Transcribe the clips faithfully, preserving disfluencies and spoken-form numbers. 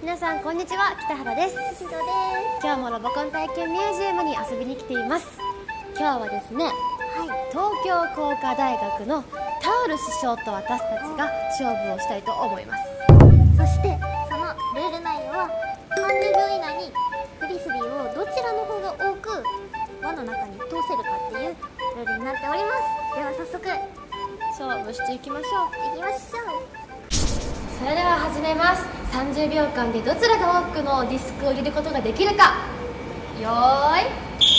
皆さんこんにちは、北原です。 しどです。 今日もロボコン体験ミュージアムに遊びに来ています。今日はですね、はい、東京工科大学のタオル師匠と私たちが勝負をしたいと思います。 そしてそのルール内容はさんじゅうびょう以内にフリスビーをどちらの方が多く輪の中に通せるかっていうルールになっております。では早速勝負していきましょう。 いきましょう。 それでは始めます。さんじゅうびょうかんでどちらが多くのディスクを入れることができるか。よーい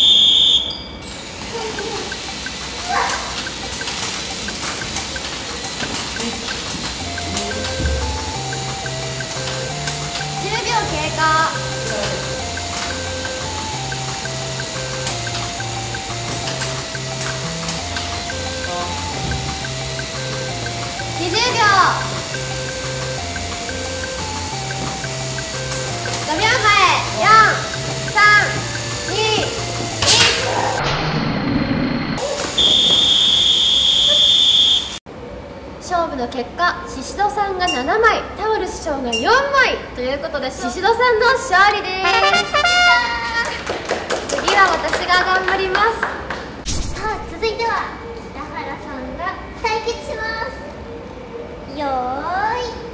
じゅうびょう経過。にじゅうびょう。ごびょうまえ。よん、さん、に、いち。勝負の結果、シシドさんがななまい、タオル師匠がよんまいということで、シシドさんの勝利です。次は私が頑張ります。 さあ続いては北原さんが対決します。よーい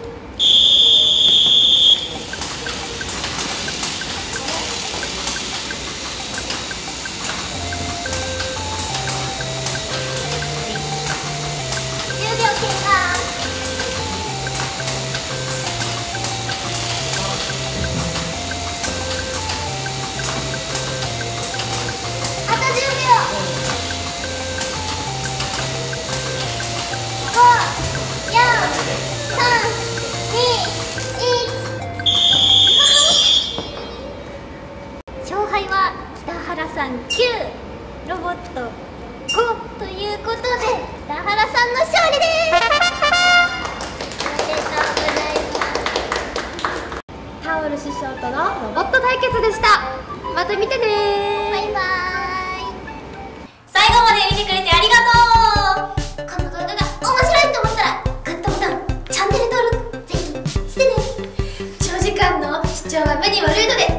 きゅう、ロボットごということで北原さんの勝利です。おめでとうございます。 タオル師匠とのロボット対決でした。また見てね。 バイバーイ。 最後まで見てくれてありがとう。 この動画が面白いと思ったらグッドボタン、チャンネル登録ぜひしてね。 長時間の視聴は目に悪いので